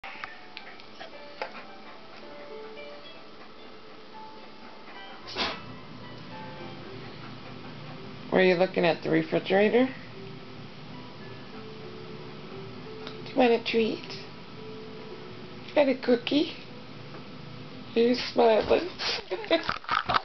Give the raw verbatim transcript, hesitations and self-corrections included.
Were you looking at the refrigerator? Do you want a treat? You got a cookie? Are you smiling?